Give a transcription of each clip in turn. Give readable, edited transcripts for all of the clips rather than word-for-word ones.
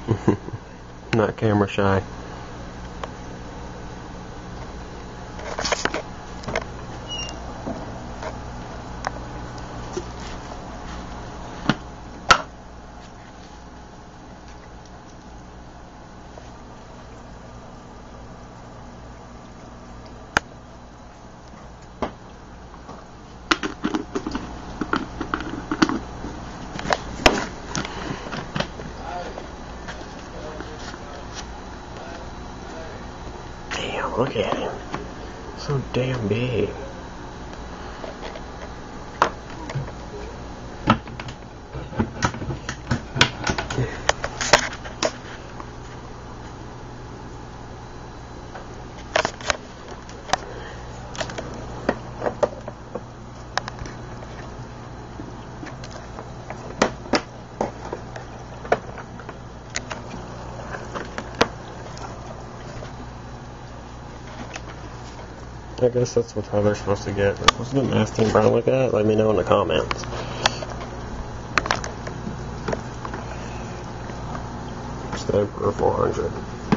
Not camera shy. Damn, look at him. So damn big. I guess that's what they're supposed to get. They're supposed to get masking brown like that? Let me know in the comments. It's the Emperor 400.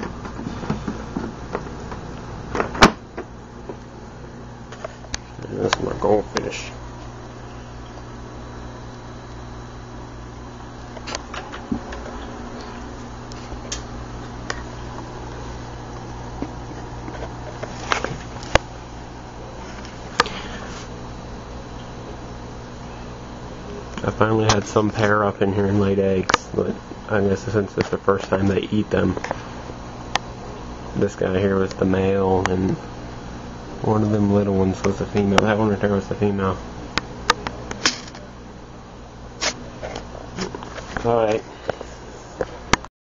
And this is my goldfish. I finally had some pair up in here and laid eggs, but I guess since it's the first time they eat them. This guy here was the male, and one of them little ones was the female. That one right there was the female. Alright.